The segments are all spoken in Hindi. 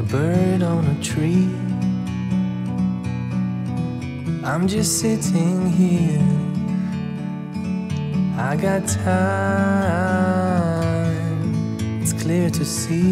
bird on a tree. I'm just sitting here. I got time. It's clear to see.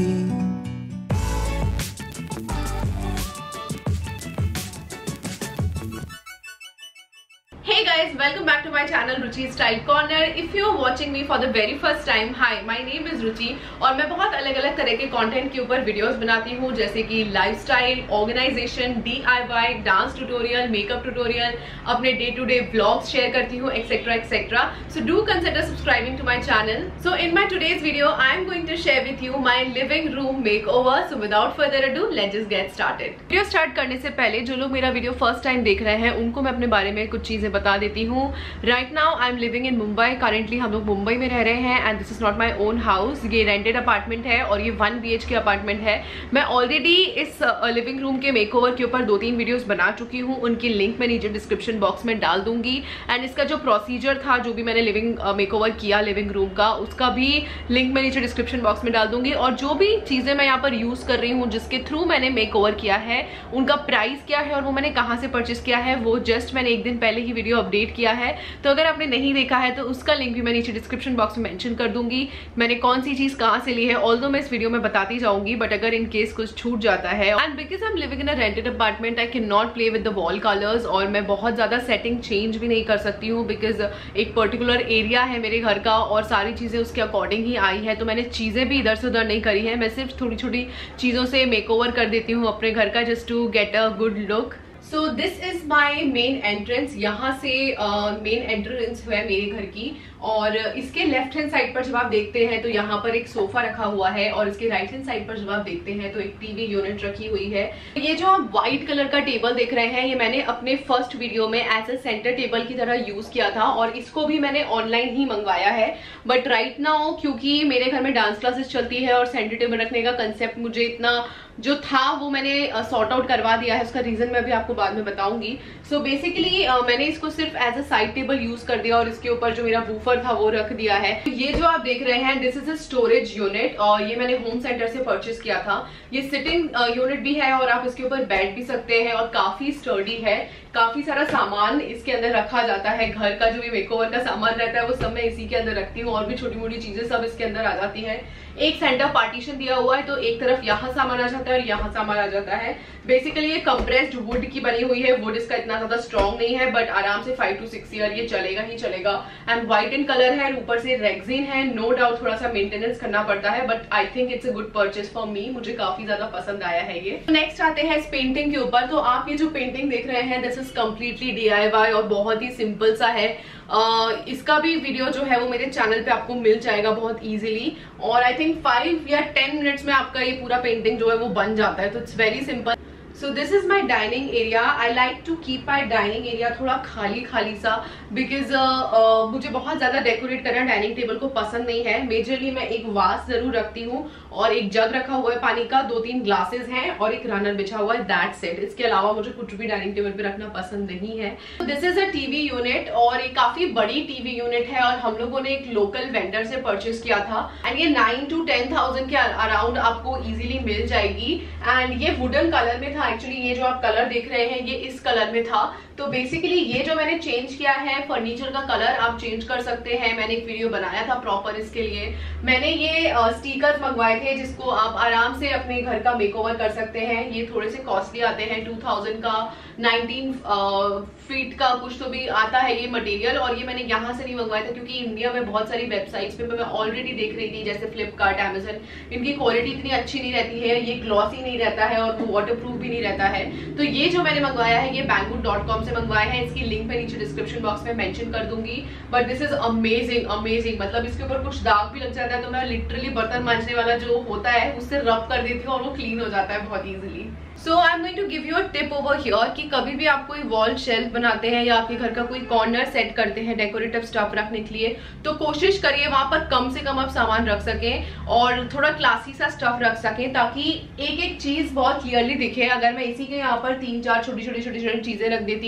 Hey guys, welcome back to my channel Ruchi Style Corner. If you are watching me for the very first time, hi, my name is Ruchi और मैं बहुत अलग-अलग तरह के कंटेंट के ऊपर वीडियोस बनाती हूँ, जैसे कि lifestyle, organization, DIY, dance tutorial, makeup tutorial, अपने day to day vlogs share करती हूँ, etcetera etcetera. So do consider subscribing to my channel. So in my today's video I am going to share with you my living room makeover. So without further ado let's just get started. Video start करने से पहले जो लोग मेरा वीडियो फर्स्ट टाइम देख रहे हैं उनको मैं अपने बारे में कुछ चीजें बता देती हूँ. Right now I am living in Mumbai. Currently हम लोग मुंबई में रह रहे हैं and this is not my own house. ये रेंटेड अपार्टमेंट है और ये 1 BHK अपार्टमेंट है. मैं ऑलरेडी इस लिविंग रूम के मेकओवर के ऊपर 2-3 वीडियोस बना चुकी हूँ. उनकी लिंक मैं नीचे डिस्क्रिप्शन बॉक्स में डाल दूंगी एंड इसका जो प्रोसीजर था, जो भी मैंने लिविंग मेकओवर किया लिविंग रूम का, उसका भी लिंक मैं नीचे डिस्क्रिप्शन बॉक्स में डाल दूंगी. और जो भी चीजें मैं यहाँ पर यूज कर रही हूँ, जिसके थ्रू मैंने मेकओवर किया है, उनका प्राइस क्या है और वो मैंने कहाँ से परचेस किया है, वो जस्ट मैंने एक दिन पहले ही वीडियो अपडेट किया है. तो अगर आपने नहीं देखा है तो उसका लिंक भी मैं नीचे डिस्क्रिप्शन बॉक्स में मेंशन कर दूंगी. मैंने कौन सी चीज कहाँ से ली है, ऑल्दो मैं इस वीडियो में बताती जाऊंगी, बट अगर इन केस कुछ छूट जाता है. And because I am living in a rented apartment, I can not play with the wall colours और मैं बहुत ज्यादा सेटिंग चेंज भी नहीं कर सकती हूँ, बिकॉज एक पर्टिकुलर एरिया है मेरे घर का और सारी चीजें उसके अकॉर्डिंग ही आई है. तो मैंने चीजें भी इधर से उधर नहीं करी है. मैं सिर्फ छोटी छोटी चीजों से मेकओवर कर देती हूँ अपने घर का, just to get a good look. So this is my main entrance. यहाँ से मेन एंट्रेंस है मेरे घर की और इसके लेफ्ट हैंड साइड पर जब आप देखते हैं तो यहाँ पर एक सोफा रखा हुआ है और इसके राइट हैंड साइड पर जब आप देखते हैं तो एक टीवी यूनिट रखी हुई है. ये जो आप व्हाइट कलर का टेबल देख रहे हैं, ये मैंने अपने फर्स्ट वीडियो में एज ए सेंटर टेबल की तरह यूज किया था और इसको भी मैंने ऑनलाइन ही मंगवाया है. बट राइट नाउ क्योंकि मेरे घर में डांस क्लासेस चलती है और सेंटर टेबल रखने का कंसेप्ट मुझे इतना जो था वो मैंने सॉर्ट आउट करवा दिया है. उसका रीजन मैं भी आपको बाद में बताऊंगी. सो बेसिकली मैंने इसको सिर्फ as a side table use कर दिया और इसके ऊपर जो मेरा बूफर था वो रख दिया है. ये जो आप देख रहे हैं this is a storage unit और ये मैंने होम सेंटर से परचेस किया था. ये सिटिंग यूनिट भी है और आप इसके ऊपर बैठ भी सकते हैं और काफी स्टर्डी है. काफी सारा सामान इसके अंदर रखा जाता है. घर का जो भी मेकओवर का सामान रहता है वो सब मैं इसी के अंदर रखती हूँ और भी छोटी मोटी चीजें सब इसके अंदर आ जाती है. एक सेंटर पार्टीशन दिया हुआ है तो एक तरफ यहाँ सामान आ जाता है और यहाँ सामान आ जाता है. बेसिकली ये कंप्रेस्ड वुड की बनी हुई है. वुड इसका इतना ज्यादा स्ट्रॉन्ग नहीं है बट आराम से 5 to 6 ईयर ये चलेगा ही चलेगा. एंड व्हाइट इन कलर है, ऊपर से रेक्सिन है. नो डाउट थोड़ा सा मेंटेनेंस करना पड़ता है but I think it's a good purchase for me. मुझे काफी ज्यादा पसंद आया है ये. नेक्स्ट आते हैं इस पेंटिंग के ऊपर. तो आप ये जो पेंटिंग देख रहे हैं दिस इज कम्प्लीटली DIY और बहुत ही सिंपल सा है. इसका भी वीडियो जो है वो मेरे चैनल पे आपको मिल जाएगा बहुत इजीली और आई थिंक 5 या 10 मिनट्स में आपका ये पूरा पेंटिंग जो है वो बन जाता है. तो it's very simple. So this is my dining area. I like to keep my dining area थोड़ा खाली खाली सा बिकॉज मुझे बहुत ज्यादा डेकोरेट करना डाइनिंग टेबल को पसंद नहीं है. मेजरली मैं एक वास जरूर रखती हूँ और एक जग रखा हुआ है पानी का, 2-3 ग्लासेस हैं और एक रनर बिछा हुआ है. That's it. इसके अलावा मुझे कुछ भी डाइनिंग टेबल पे रखना पसंद नहीं है. This is a TV unit और ये काफी बड़ी टीवी यूनिट है और हम लोगों ने एक लोकल वेंडर से परचेस किया था एंड ये 9 to 10,000 के अराउंड आपको इजीली मिल जाएगी. एंड ये वुडन कलर में था. एक्चुअली ये जो आप कलर देख रहे हैं ये इस कलर में था. तो बेसिकली ये जो मैंने चेंज किया है फर्नीचर का कलर आप चेंज कर सकते हैं. मैंने एक वीडियो बनाया था प्रॉपर इसके लिए. मैंने ये स्टिकर मंगवाए थे जिसको आप आराम से अपने घर का मेकओवर कर सकते हैं. ये थोड़े से कॉस्टली आते हैं. 2000 का 19 फीट का कुछ तो भी आता है ये मटेरियल और ये मैंने यहाँ से नहीं मंगवाया था क्योंकि इंडिया में बहुत सारी वेबसाइट्स पे मैं ऑलरेडी देख रही थी जैसे फ्लिपकार्ट, अमेजन. इनकी क्वालिटी इतनी अच्छी नहीं रहती है. ये ग्लॉसी नहीं रहता है और वो वाटरप्रूफ भी नहीं रहता है. तो ये जो मैंने मंगवाया है ये banggood.com से मंगवाया है. इसकी लिंक मैं नीचे डिस्क्रिप्शन बॉक्स में मेंशन कर दूंगी. But this is amazing amazing. मतलब इसके ऊपर कुछ दाग भी लग जाता है तो मैं लिटरली बर्तन मांजने वाला जो होता है उससे रब कर देती हूँ और वो क्लीन हो जाता है बहुत easily. So I am going to give you a tip over here कि कभी भी आप कोई वॉल शेल्फ बनाते हैं या आपके घर का कोई कॉर्नर सेट करते हैं डेकोरेटिव स्टफ रखने के लिए तो कोशिश करिए वहां पर कम से कम आप सामान रख सकें और थोड़ा क्लासी सा स्टफ रख सकें ताकि एक एक चीज बहुत क्लियरली दिखे. अगर मैं इसी के यहाँ पर 3-4 छोटी छोटी चीजें रख देती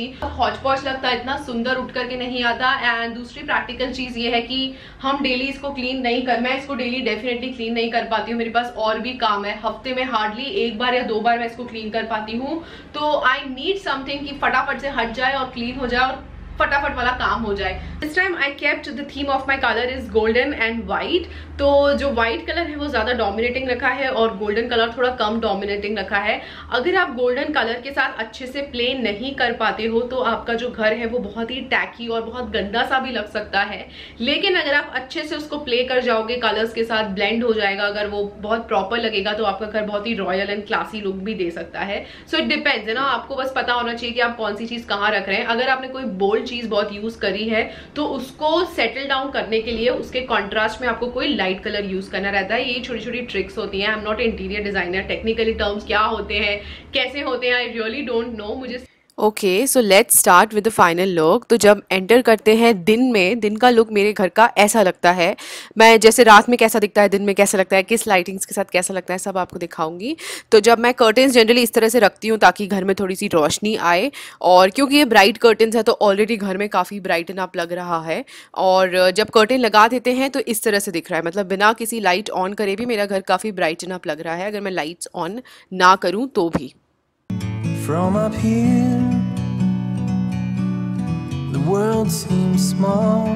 हौच पौच लगता है, इतना सुंदर उठ करके नहीं आता। एंड दूसरी प्रैक्टिकल चीज ये है कि हम डेली इसको क्लीन नहीं कर, मैं इसको डेली डेफिनेटली क्लीन नहीं कर पाती हूँ, मेरे पास और भी काम है। हफ्ते में हार्डली एक बार या 2 बार मैं इसको क्लीन कर पाती हूँ। तो आई नीड समथिंग कि फटाफट से हट जाए और क्लीन हो जाए और फटाफट वाला काम हो जाए। This time I kept the theme of my colour is golden and white. तो जो व्हाइट कलर है वो ज्यादा डोमिनेटिंग रखा है और गोल्डन कलर थोड़ा कम डोमिनेटिंग रखा है। अगर आप गोल्डन कलर के साथ अच्छे से प्ले नहीं कर पाते हो तो आपका जो घर है वो बहुत ही टैकी और बहुत गंदा सा भी लग सकता है। लेकिन अगर आप अच्छे से उसको प्ले कर जाओगे, कलर्स के साथ ब्लेंड हो जाएगा, अगर वो बहुत प्रॉपर लगेगा तो आपका घर बहुत ही रॉयल एंड क्लासी लुक भी दे सकता है। सो इट डिपेंड्स है ना, आपको बस पता होना चाहिए कि आप कौन सी चीज कहाँ रख रहे हैं। अगर आपने कोई बोल्ड चीज बहुत यूज करी है तो उसको सेटल डाउन करने के लिए उसके कॉन्ट्रास्ट में आपको कोई लाइट कलर यूज करना रहता है। ये छोटी छोटी ट्रिक्स होती हैं। I am not interior designer, technically terms क्या होते हैं, कैसे होते हैं, आई रियली डोंट नो। मुझे okay, so let's start with the final look. तो जब एंटर करते हैं दिन में, दिन का लुक मेरे घर का ऐसा लगता है। मैं जैसे रात में कैसा दिखता है, दिन में कैसा लगता है, किस लाइटिंग्स के साथ कैसा लगता है, सब आपको दिखाऊंगी। तो जब मैं कर्टेंस जनरली इस तरह से रखती हूँ ताकि घर में थोड़ी सी रोशनी आए, और क्योंकि ये ब्राइट कर्टेंस है तो ऑलरेडी घर में काफ़ी ब्राइटन अप लग रहा है। और जब कर्टेन लगा देते हैं तो इस तरह से दिख रहा है, मतलब बिना किसी लाइट ऑन करे भी मेरा घर काफ़ी ब्राइटन अप लग रहा है, अगर मैं लाइट्स ऑन ना करूँ तो भी। From up here, the world seems small.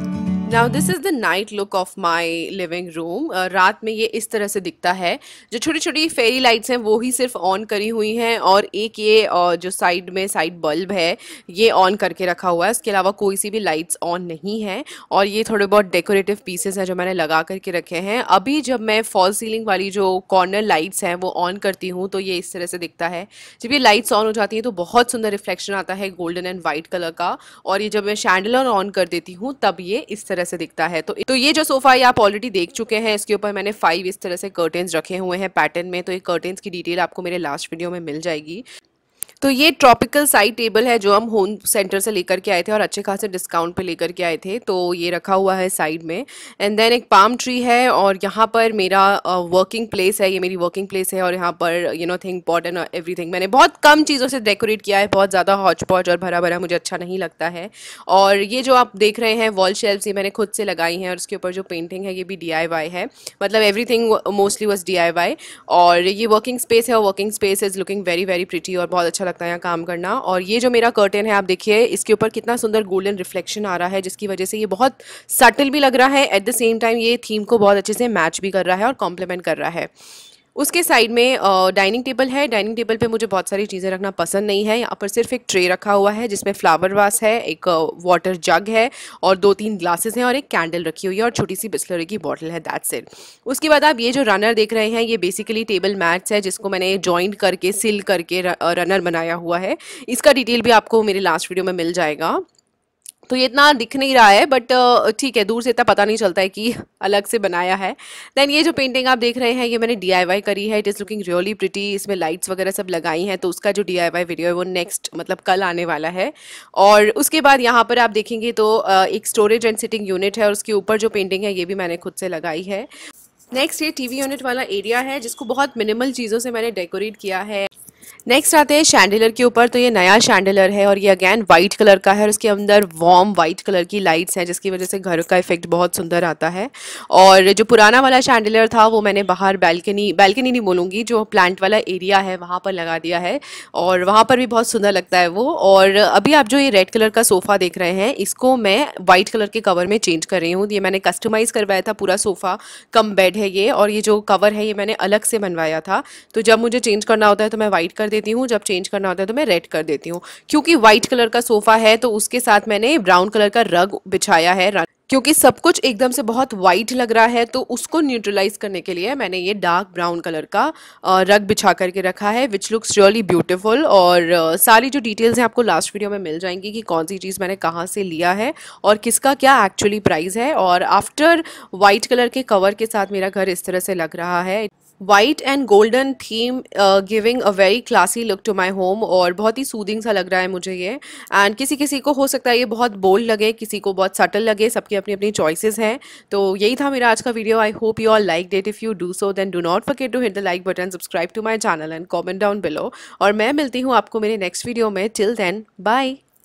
Now this is the night look of my living room. रात में ये इस तरह से दिखता है। जो छोटी छोटी फेरी लाइट्स हैं वो ही सिर्फ ऑन करी हुई हैं, और एक ये जो साइड में साइड बल्ब है ये ऑन करके रखा हुआ है। इसके अलावा कोई सी भी लाइट्स ऑन नहीं है। और ये थोड़े बहुत डेकोरेटिव पीसेस हैं जो मैंने लगा करके रखे हैं। अभी जब मैं फॉल सीलिंग वाली जो कॉर्नर लाइट्स हैं वो ऑन करती हूँ तो ये इस तरह से दिखता है। जब ये लाइट्स ऑन हो जाती हैं तो बहुत सुंदर रिफ्लेक्शन आता है गोल्डन एंड वाइट कलर का। और ये जब मैं शैंडलर ऑन कर देती हूँ तब ये इस तरह से दिखता है। तो ये जो सोफा है आप ऑलरेडी देख चुके हैं। इसके ऊपर मैंने 5 इस तरह से कर्टेन्स रखे हुए हैं पैटर्न में। तो ये कर्टेन्स की डिटेल आपको मेरे लास्ट वीडियो में मिल जाएगी। तो ये ट्रॉपिकल साइड टेबल है जो हम होम सेंटर से लेकर के आए थे और अच्छे खासे डिस्काउंट पे लेकर के आए थे। तो ये रखा हुआ है साइड में। एंड देन एक पाम ट्री है, और यहाँ पर मेरा वर्किंग प्लेस है। ये मेरी वर्किंग प्लेस है और यहाँ पर थिंग पॉट एंड एवरीथिंग मैंने बहुत कम चीज़ों से डेकोरेट किया है। बहुत ज़्यादा हौच पौच और भरा भरा मुझे अच्छा नहीं लगता है। और ये जो आप देख रहे हैं वॉल शेल्फ्स, ये मैंने खुद से लगाई हैं, और उसके ऊपर जो पेंटिंग है ये भी DIY है। मतलब एवरीथिंग मोस्टली वॉज DIY। और ये वर्किंग स्पेस है और working space is looking very very pretty और बहुत अच्छा लगता है यहाँ काम करना। और ये जो मेरा कर्टेन है आप देखिए, इसके ऊपर कितना सुंदर गोल्डन रिफ्लेक्शन आ रहा है, जिसकी वजह से ये बहुत सटल भी लग रहा है। एट द सेम टाइम ये थीम को बहुत अच्छे से मैच भी कर रहा है और कॉम्प्लीमेंट कर रहा है। उसके साइड में डाइनिंग टेबल है। डाइनिंग टेबल पे मुझे बहुत सारी चीज़ें रखना पसंद नहीं है। यहाँ पर सिर्फ एक ट्रे रखा हुआ है जिसमें फ्लावर वास है, एक वाटर जग है और 2-3 ग्लासेस हैं और एक कैंडल रखी हुई है और छोटी सी बिस्लरी की बॉटल है। That's it. उसके बाद आप ये जो रनर देख रहे हैं ये बेसिकली टेबल मैट्स है जिसको मैंने जॉइंट करके सिल करके रनर बनाया हुआ है। इसका डिटेल भी आपको मेरे लास्ट वीडियो में मिल जाएगा। तो ये इतना दिख नहीं रहा है बट ठीक है, दूर से इतना पता नहीं चलता है कि अलग से बनाया है। देन ये जो पेंटिंग आप देख रहे हैं ये मैंने DIY करी है। It is looking really pretty. इसमें लाइट्स वगैरह सब लगाई हैं, तो उसका जो DIY वीडियो है वो नेक्स्ट मतलब कल आने वाला है। और उसके बाद यहाँ पर आप देखेंगे तो एक स्टोरेज एंड सिटिंग यूनिट है और उसके ऊपर जो पेंटिंग है ये भी मैंने खुद से लगाई है। नेक्स्ट ये TV यूनिट वाला एरिया है जिसको बहुत मिनिमल चीज़ों से मैंने डेकोरेट किया है। नेक्स्ट आते हैं शैंडलर के ऊपर। तो ये नया शैंडलर है और ये अगेन वाइट कलर का है और उसके अंदर वार्म वाइट कलर की लाइट्स हैं जिसकी वजह से घर का इफेक्ट बहुत सुंदर आता है। और जो पुराना वाला शैंडलर था वो मैंने बाहर बालकनी नहीं बोलूँगी, जो प्लांट वाला एरिया है वहाँ पर लगा दिया है और वहाँ पर भी बहुत सुंदर लगता है वो। और अभी आप जो ये रेड कलर का सोफ़ा देख रहे हैं इसको मैं वाइट कलर के कवर में चेंज कर रही हूँ। ये मैंने कस्टमाइज़ करवाया था, पूरा सोफ़ा कम बेड है ये, और ये जो कवर है ये मैंने अलग से बनवाया था। तो जब मुझे चेंज करना होता है तो मैं वाइट कर देती हूँ, जब चेंज करना होता है तो मैं रेड कर देती हूँ। क्योंकि वाइट कलर का सोफा है तो उसके साथ मैंने ब्राउन कलर का रग बिछाया है। क्योंकि सब कुछ एकदम से बहुत वाइट लग रहा है तो उसको न्यूट्रलाइज करने के लिए मैंने ये डार्क ब्राउन कलर का रग बिछा करके रखा है विच लुक्स रियली ब्यूटीफुल। और सारी जो डिटेल्स हैं आपको लास्ट वीडियो में मिल जाएंगी कि कौन सी चीज़ मैंने कहाँ से लिया है और किसका क्या एक्चुअली प्राइस है। और आफ्टर वाइट कलर के कवर के साथ मेरा घर इस तरह से लग रहा है। White and golden theme giving a very classy look to my home, और बहुत ही सूदिंग सा लग रहा है मुझे ये। एंड किसी किसी को हो सकता है ये बहुत बोल्ड लगे, किसी को बहुत सटल लगे, सबकी अपनी अपनी चॉइसेस हैं। तो यही था मेरा आज का video. I hope you all like it. If you do so then do not forget to hit the like button, subscribe to my channel and comment down below. और मैं मिलती हूँ आपको मेरे नेक्स्ट वीडियो में। Till then bye.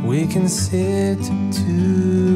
We can sit together.